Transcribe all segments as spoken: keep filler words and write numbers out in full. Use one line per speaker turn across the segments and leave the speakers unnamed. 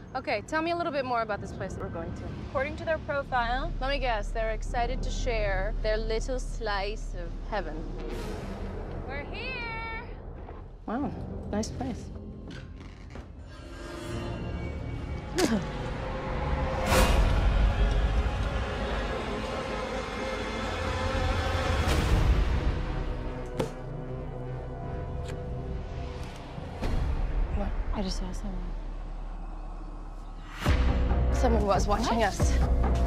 Okay, tell me a little bit more about this place that we're going to.
According to their profile,
Let me guess, they're excited to share their little slice of heaven.
we're here.
Wow, nice place. What?
I just saw someone.
Someone was watching
What?
us.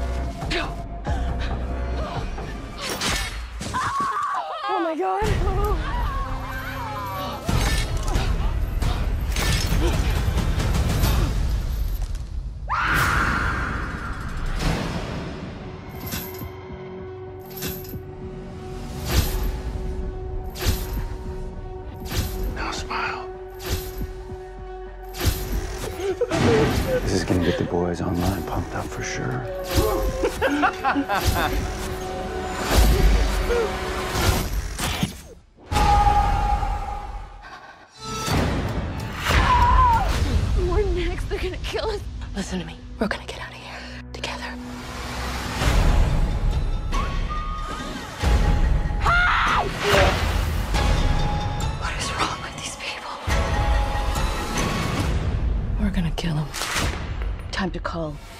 Oh my God.
Now smile. This is gonna get the boys online pumped up for sure.
We're next. They're gonna kill us. Listen to me. We're gonna get out of here together. What is wrong with these people? We're gonna kill them. Time to call